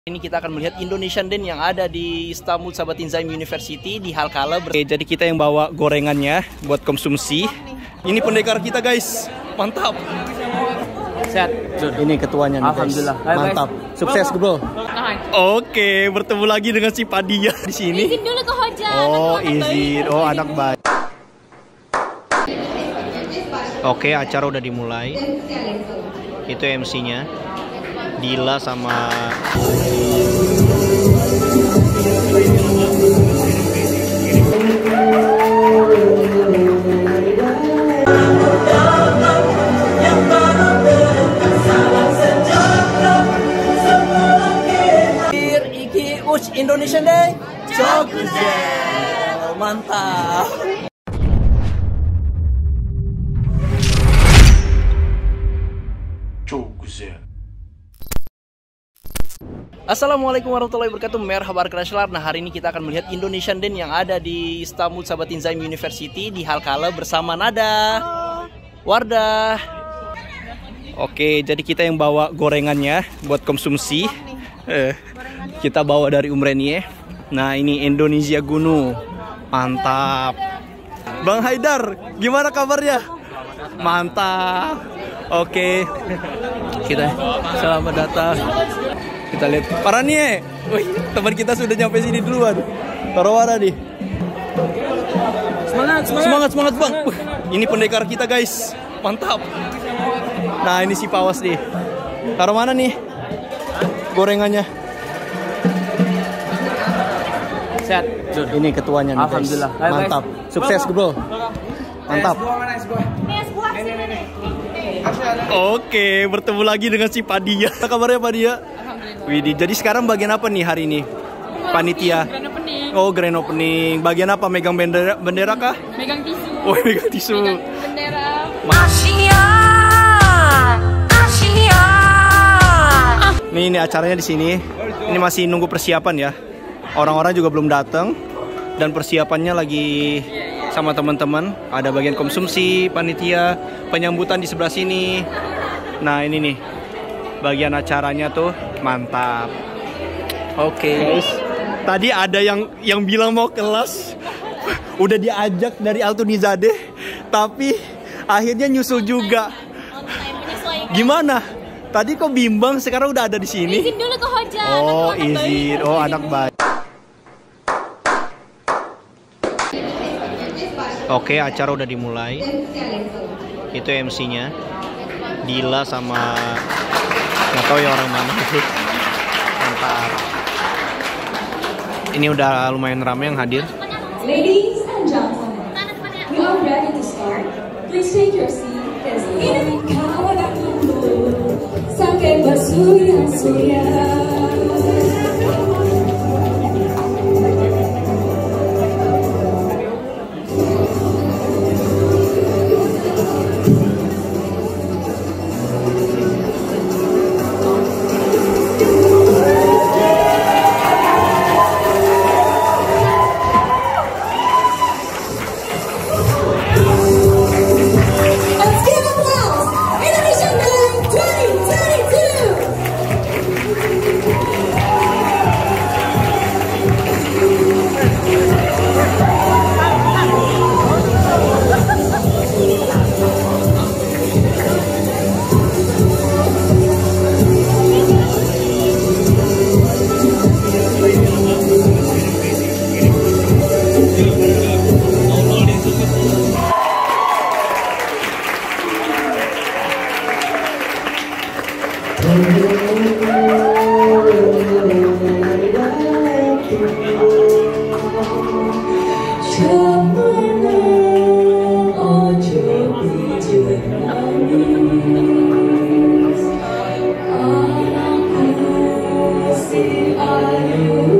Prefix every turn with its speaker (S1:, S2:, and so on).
S1: Ini kita akan melihat Indonesian Den yang ada di Istanbul Sahabat Inzaim University di Halkala. Jadi kita yang bawa gorengannya buat konsumsi. Ini pendekar kita guys, mantap. Sehat. Ini ketuanya nih guys.
S2: Alhamdulillah.
S1: Mantap. Sukses bro. Oke, bertemu lagi dengan si Padia di sini.
S3: Izin dulu ke Hoja.
S1: Oh, izin. Oh, anak baik. Oke, acara udah dimulai. Itu MC-nya. Dila sama Indonesian Day. Jogja. Mantap. Assalamualaikum warahmatullahi wabarakatuh. Merhaba Kraslar. Nah, hari ini kita akan melihat Indonesian Den yang ada di Istanbul Sahabat Inzaim University di Halkala bersama Nada, Wardah. Oke, jadi kita yang bawa gorengannya buat konsumsi. Kita bawa dari Umreniye. Nah, ini Indonesia Gunu. Mantap. Bang Haidar, gimana kabarnya? Mantap. Oke. Kita selamat datang. Kita lihat Paranie. Wih, teman kita sudah nyampe sini duluan. Tarawara nih. Semangat Bang. Ini pendekar kita guys. Mantap. Nah, ini si Pawas nih. Taruh mana nih gorengannya?
S2: Sehat.
S1: Ini ketuanya nih guys.
S2: Alhamdulillah.
S1: Mantap. Sukses bro. Mantap. Oke, bertemu lagi dengan si Padia. Apa kabarnya Padia? Widih, jadi sekarang bagian apa nih hari ini? Panitia.
S3: Grand opening.
S1: Oh, grand opening. Bagian apa? Megang bendera kah?
S3: Megang tisu.
S1: Oh, megang tisu.
S3: Megang bendera.
S1: Nih, ini acaranya di sini. Ini masih nunggu persiapan ya. Orang-orang juga belum datang dan persiapannya lagi sama teman-teman. Ada bagian konsumsi, panitia, penyambutan di sebelah sini. Nah, ini nih. Bagian acaranya tuh mantap. Oke, guys. Tadi ada yang bilang mau kelas, udah diajak dari Altunizadeh, tapi akhirnya nyusul juga. Gimana? Tadi kok bimbang, sekarang udah ada di sini.
S3: Izin dulu ke Hoja.
S1: Oh, izin. Oh, anak baik. Oke, acara udah dimulai. Itu MC-nya. Dila sama nggak tahu ya orang mana itu. Mantap. Ini udah lumayan ramai yang hadir.
S4: Ladies and gentlemen, we are ready to start. Please take your seat. Ini kawan aku sampai bersuya-suya. Are you